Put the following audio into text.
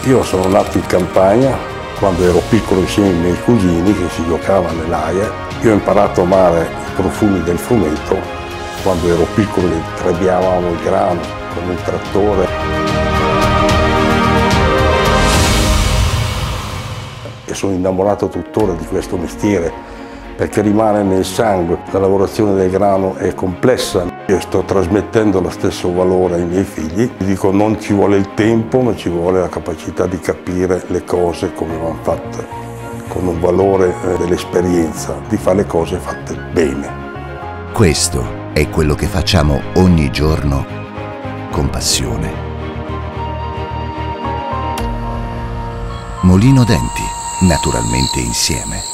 Io sono nato in campagna, quando ero piccolo insieme ai miei cugini che si giocava nell'aia. Io ho imparato a amare i profumi del frumento quando ero piccolo e trebbiavamo il grano con il trattore. E sono innamorato tuttora di questo mestiere perché rimane nel sangue. La lavorazione del grano è complessa. Io sto trasmettendo lo stesso valore ai miei figli. Dico, non ci vuole il tempo, ma ci vuole la capacità di capire le cose come vanno fatte, con un valore dell'esperienza, di fare le cose fatte bene. Questo è quello che facciamo ogni giorno con passione. Molino Denti, naturalmente insieme.